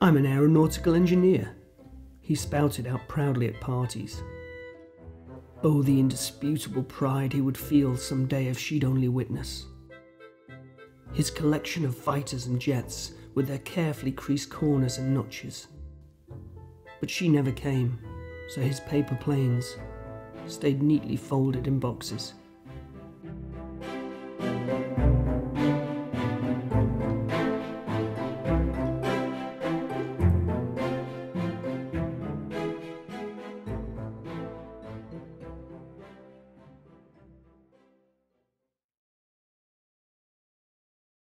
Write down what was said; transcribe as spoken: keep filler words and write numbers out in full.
I'm an aeronautical engineer, he spouted out proudly at parties. Oh, the indisputable pride he would feel someday if she'd only witness. His collection of fighters and jets with their carefully creased corners and notches. But she never came, so his paper planes stayed neatly folded in boxes.